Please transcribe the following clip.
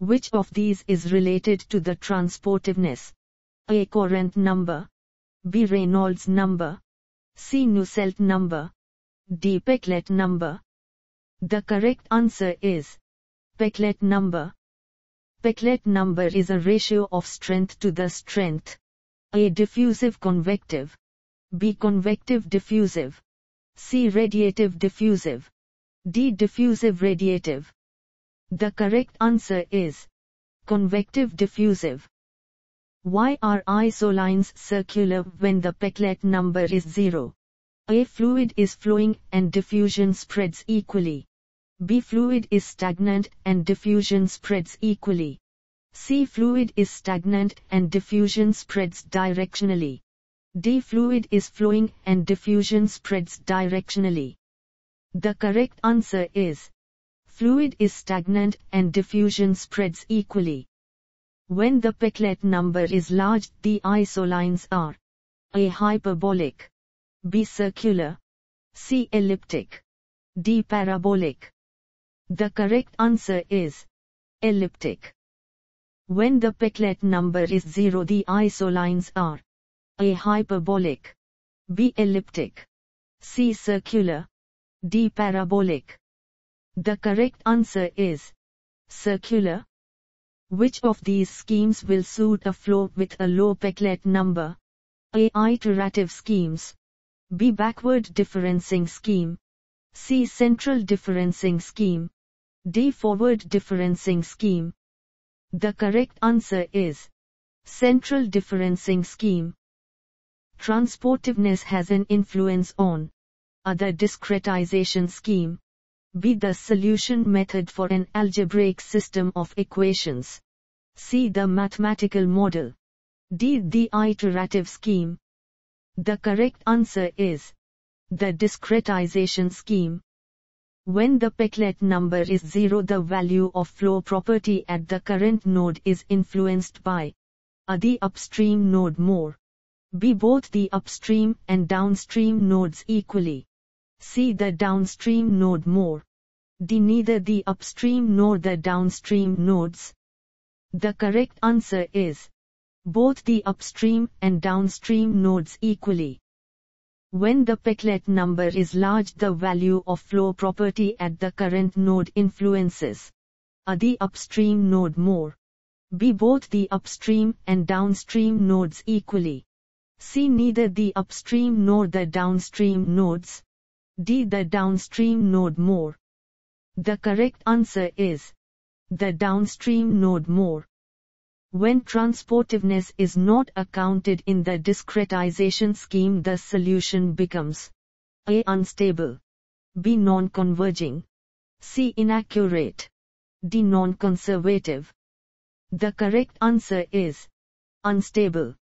Which of these is related to the transportiveness? A. Courant number. B. Reynolds number. C. Nusselt number. D. Peclet number. The correct answer is Peclet number. Peclet number is a ratio of strength to the strength. A. Diffusive convective. B. Convective diffusive. C. Radiative diffusive. D. Diffusive radiative. The correct answer is convective diffusive. Why are isolines circular when the Peclet number is 0? A. Fluid is flowing and diffusion spreads equally. B. Fluid is stagnant and diffusion spreads equally. C. Fluid is stagnant and diffusion spreads directionally. D. Fluid is flowing and diffusion spreads directionally. The correct answer is fluid is stagnant and diffusion spreads equally. When the Peclet number is large, the isolines are A. Hyperbolic. B. Circular. C. Elliptic. D. Parabolic. The correct answer is elliptic. When the Peclet number is 0, the isolines are A. Hyperbolic. B. Elliptic. C. Circular. D. Parabolic. The correct answer is circular. Which of these schemes will suit a flow with a low Peclet number? A. Iterative schemes. B. Backward differencing scheme. C. Central differencing scheme. D. Forward differencing scheme. The correct answer is central differencing scheme. Transportiveness has an influence on A. The discretization scheme. B. The solution method for an algebraic system of equations. C. The mathematical model. D. The iterative scheme. The correct answer is the discretization scheme. When the Peclet number is 0, the value of flow property at the current node is influenced by A. The upstream node more. B. Both the upstream and downstream nodes equally. C. The downstream node more. D. Neither the upstream nor the downstream nodes. The correct answer is both the upstream and downstream nodes equally. When the Peclet number is large, the value of flow property at the current node influences A. The upstream node more. B. Both the upstream and downstream nodes equally. C. Neither the upstream nor the downstream nodes. D. The downstream node more. The correct answer is the downstream node more. When transportiveness is not accounted in the discretization scheme, the solution becomes A. Unstable. B. Non-converging. C. Inaccurate. D. Non-conservative. The correct answer is unstable.